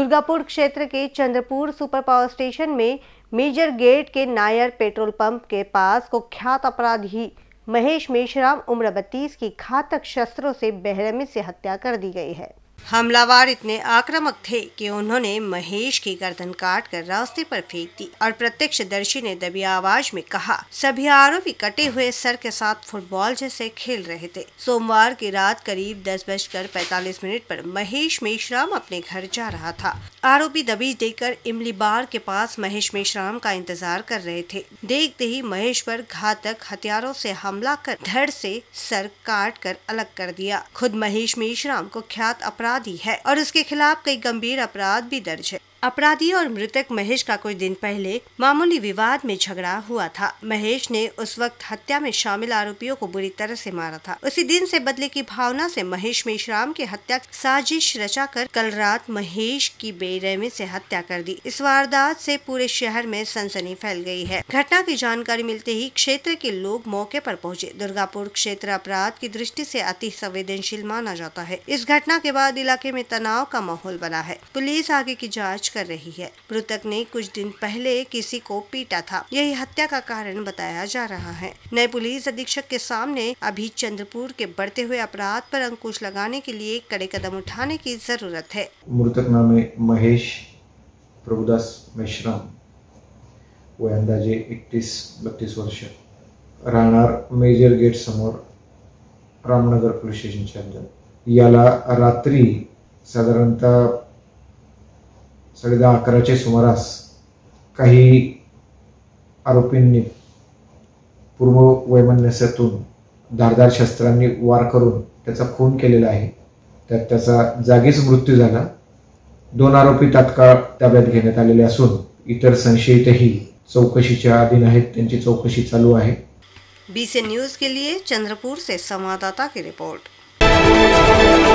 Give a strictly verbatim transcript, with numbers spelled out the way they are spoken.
दुर्गापुर क्षेत्र के Chandrapur super power station में मेजर गेट के नायर पेट्रोल पंप के पास कुख्यात अपराधी महेश मेश्राम उम्र बत्तीस की घातक शस्त्रों से बेरहमी से हत्या कर दी गई है। हमलावर इतने आक्रामक थे कि उन्होंने महेश की गर्दन काट कर रास्ते पर फेंक दी और प्रत्यक्षदर्शी ने दबी आवाज में कहा, सभी आरोपी कटे हुए सर के साथ फुटबॉल जैसे खेल रहे थे। सोमवार की रात करीब दस बजकर पैतालीस मिनट पर महेश मेश्राम अपने घर जा रहा था। आरोपी दबीज देकर इमली बार के पास महेश मेश्राम का इंतजार कर रहे थे। देखते ही महेश पर घातक हथियारों से हमला कर धड़ से सर काट कर अलग कर दिया। खुद महेश मेश्राम कुख्यात अपराधी है और उसके खिलाफ कई गंभीर अपराध भी दर्ज है। अपराधी और मृतक महेश का कुछ दिन पहले मामूली विवाद में झगड़ा हुआ था। महेश ने उस वक्त हत्या में शामिल आरोपियों को बुरी तरह से मारा था। उसी दिन से बदले की भावना से महेश मेश्राम की हत्या साजिश रचाकर कल रात महेश की बेरहमी से हत्या कर दी। इस वारदात से पूरे शहर में सनसनी फैल गई है। घटना की जानकारी मिलते ही क्षेत्र के लोग मौके पर पहुंचे। दुर्गापुर क्षेत्र अपराध की दृष्टि से अति संवेदनशील माना जाता है। इस घटना के बाद इलाके में तनाव का माहौल बना है। पुलिस आगे की जाँच कर रही है। मृतक ने कुछ दिन पहले किसी को पीटा था, यही हत्या का कारण बताया जा रहा है। नए पुलिस अधीक्षक के सामने अभी चंद्रपुर के बढ़ते हुए अपराध पर अंकुश लगाने के लिए कड़े कदम उठाने की जरूरत है। मृतक नाम है महेश प्रभुदास मेश्राम, वय अंदाजे एकतीस बत्तीस वर्ष, राहणार मेजर गेट समोर रामनगर पोलीस स्टेशनच्या अंदर। याला रात्री साधारणतः साढ़े दहा अकराच्या सुमारास काही आरोपींनी पूर्व वैमनस्यातून धारदार शस्त्रांनी वार करून त्याचा खून केलेला आहे। त्यात त्याचा जागीच मृत्यू झाला। दोन आरोपी तात्काळ ताब्यात घेण्यात आलेले असून इतर संशयितही चौकशीच्या अधीन आहेत, त्यांची चौकशी चालू आहे। बीसी न्यूज के लिए चंद्रपुर से संवाददाता की रिपोर्ट।